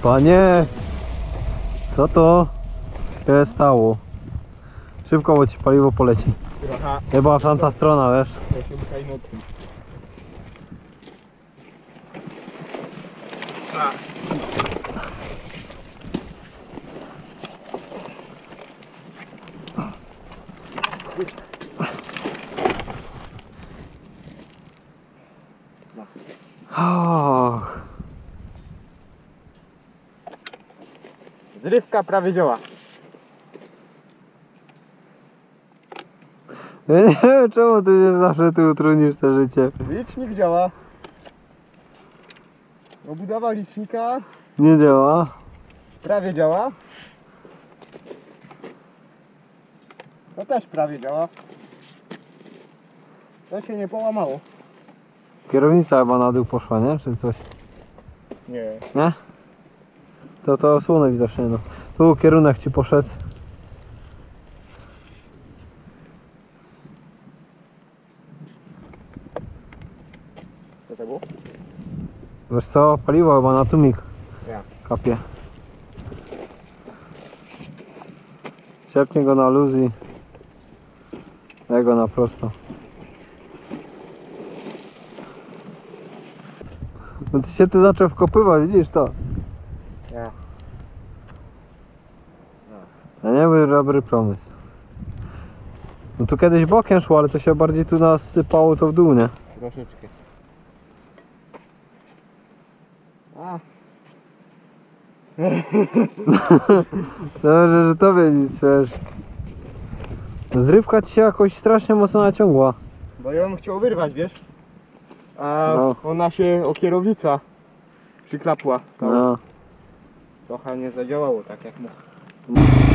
Panie! Co to się stało? Szybko, bo ci paliwo poleci. Trochę. Chyba w tamta strona, wiesz? Och. Zrywka prawie działa. Ja nie wiem, czemu ty się zawsze tu utrudnisz to życie. Licznik działa. Obudowa licznika Nie działa. prawie działa. To też prawie działa. To się nie połamało. Kierownica chyba na dół poszła, nie? Czy coś? Nie. Nie? To osłonę widocznie, no. Tu kierunek ci poszedł. Co to było? Wiesz co? Paliwo chyba na tłumik Ja. kapie. Ciepnie go na luz i jego na prosto. No ty się tu zaczął wkopywać, widzisz to? Ja. A nie był dobry pomysł. No tu kiedyś bokiem szło, ale to się bardziej tu nasypało to w dół, nie? Troszeczkę. A. Dobrze, że tobie nic, wiesz. Zrywka ci się jakoś strasznie mocno naciągła. Bo ja bym chciał wyrwać, wiesz? A No. ona się o kierownica przyklapła. To No. trochę nie zadziałało tak jak mógł.